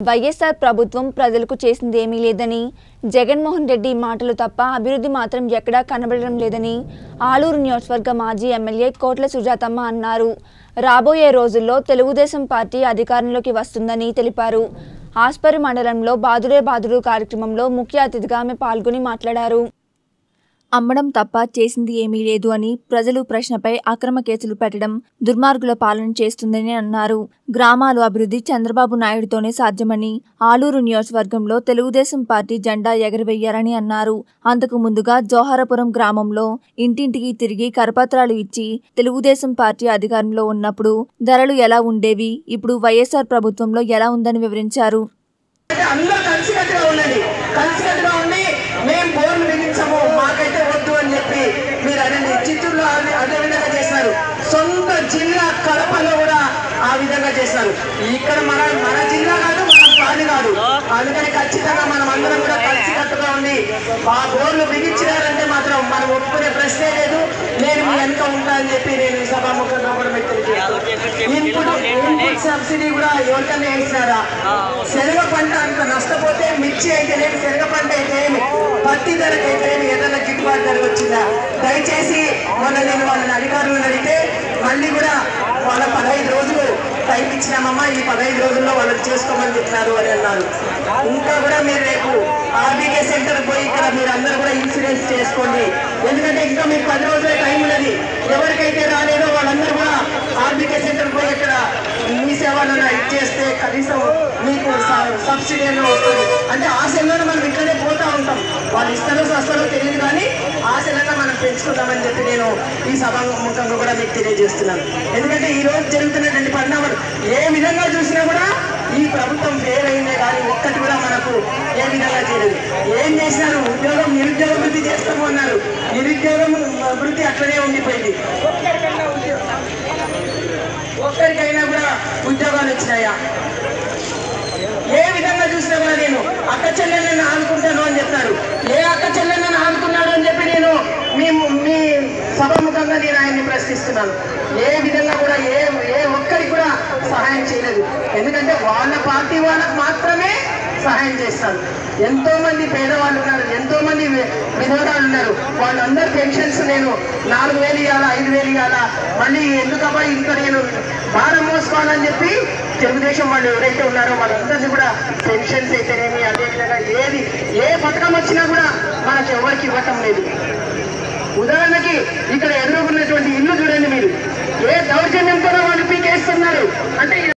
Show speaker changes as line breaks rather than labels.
వైఎస్ఆర్ ప్రభుత్వం ప్రజలకు చేసింది ఏమీ లేదని, జగన్మోహన్ రెడ్డి మాటలు తప్ప అభివృద్ధి మాత్రం ఎక్కడా కనబడడం లేదని ఆలూరు నియోజకవర్గ మాజీ ఎమ్మెల్యే కోట్ల సుజాతమ్మ అన్నారు. రాబోయే రోజుల్లో తెలుగుదేశం పార్టీ అధికారంలోకి వస్తుందని తెలిపారు. ఆస్పరి మండలంలో బాదుడే బాదుడు కార్యక్రమంలో ముఖ్య అతిథిగా ఆమె పాల్గొని మాట్లాడారు. అమ్మడం తప్ప చేసింది ఏమీ లేదు అని ప్రజలు ప్రశ్నపై అక్రమ కేసులు పెట్టడం దుర్మార్గుల పాలన చేస్తుందని అన్నారు. గ్రామాలు అభివృద్ధి చంద్రబాబు నాయుడుతోనే సాధ్యమని, ఆలూరు నియోజకవర్గంలో తెలుగుదేశం పార్టీ జెండా ఎగరవేయారని అన్నారు. అంతకు ముందుగా జోహారపురం గ్రామంలో ఇంటింటికి తిరిగి కరపత్రాలు ఇచ్చి తెలుగుదేశం పార్టీ అధికారంలో ఉన్నప్పుడు ధరలు ఎలా ఉండేవి, ఇప్పుడు వైఎస్ఆర్ ప్రభుత్వంలో ఎలా ఉందని వివరించారు.
చిత్తూరులో అదే విధంగా చేశారు. సొంత జిల్లా కడపలో కూడా ఆ విధంగా చేశారు. ఇక్కడ మన జిల్లా కాదు, మన పాడి కాదు. అందుకని ఖచ్చితంగా మనం అందరం కూడా కలిసికట్టుగా ఉండి ఆ బోర్లు బిగించినారంటే మాత్రం మనం ఒప్పుకునే ప్రశ్నే లేదు. నేను మీ వెనుక ఉంటా అని చెప్పి నేను ఈ సభాముఖంగా కూడా మీకు తెలియజేస్తాను. ఇన్పుట్ సబ్సిడీ కూడా ఎవరికన్నా వేసినారా? శనగ పంట అంత నష్టపోతే మిర్చి అయితే లేదు, శనగ పంట అయితే ఏమి, పత్తి ధరకు అయితే ఏమి, ఏదైనా గిట్టుబాటు ధర వచ్చిందా? దయచేసి మొన్న నేను వాళ్ళని అధికారులను అడిగితే మళ్ళీ కూడా వాళ్ళ 15 రోజులు టైం ఇచ్చినామమ్మా, ఈ 15 రోజుల్లో వాళ్ళకి చేసుకోమని చెప్పినారు అని అన్నారు. ఇంకా కూడా మీరు రేపు ఆర్బీకే సెంటర్ పోయి ఇక్కడ మీరు అందరూ కూడా ఇన్సూరెన్స్ చేసుకోండి. ఎందుకంటే ఇంకా మీకు 10 రోజులే టైం ఉన్నది. ఎవరికైతే రాలేదో వాళ్ళందరూ కూడా ఆర్బీకే సెంటర్ పోయి ఇక్కడ మీ సేవలను ఇచ్చేస్తే కనీసం మీకు సబ్సిడీ అనేది వస్తుంది. అంటే ఆశల్లోనే మనం ఇక్కడే పోతూ ఉంటాం. వాళ్ళు ఇస్తారో వస్తారో తెలియదు, కానీ ఆశలంగా మనం పెంచుకుందామని చెప్పి నేను ఈ సభాముఖంగా కూడా మీకు తెలియజేస్తున్నాను. ఎందుకంటే ఈ రోజు జరుగుతున్నటువంటి పరిణామాలు ఏ విధంగా చూసినా కూడా ఈ ప్రభుత్వం వేరైందే కానీ ఒక్కటి కూడా మనకు ఏ విధంగా చేయలేదు. ఏం చేసినారు? నిరుద్యోగ వృద్ధి చేస్తాము అన్నారు. నిరుద్యోగం వృద్ధి అట్లనే ఉండిపోయింది. ఒక్కరికైనా కూడా ఉద్యోగాలు వచ్చినాయా? ఏ విధంగా చూసినా కూడా నేను అక్క చెల్లెళ్ళని ఆదుకుంటాను అని చెప్తారు. ఏ అక్క చెల్లెళ్ళని ఆదుకున్నాడు అని చెప్పి నేను మీ సభాముఖంగా నేను ఆయన్ని ప్రశ్నిస్తున్నాను. ఏ విధంగా కూడా ఏ ఒక్కరికి కూడా సహాయం చేయలేదు. ఎందుకంటే వాళ్ళ పార్టీ వాళ్ళకు మాత్రమే సహాయం చేస్తారు. ఎంతో మంది పేదవాళ్ళు ఉన్నారు, ఎంతో మంది విధవరాలు ఉన్నారు. వాళ్ళందరూ పెన్షన్స్ నేను 4,000 ఇవ్వాలా, 5,000 ఇవ్వాలా, మళ్ళీ ఎందుకబ్బా ఇంత నేను భారం మోసుకోవాలని చెప్పి తెలుగుదేశం వాళ్ళు ఎవరైతే ఉన్నారో వాళ్ళందరినీ కూడా పెన్షన్స్ అయితేనేమి, అదేవిధంగా ఏ పథకం వచ్చినా కూడా మనకు ఎవరికి ఇవ్వటం లేదు. ఉదాహరణకి ఇక్కడ ఎదురుగున్నటువంటి ఇల్లు చూడండి మీరు, ఏ దౌర్జన్యంతో వాళ్ళు పీకేస్తున్నారు అంటే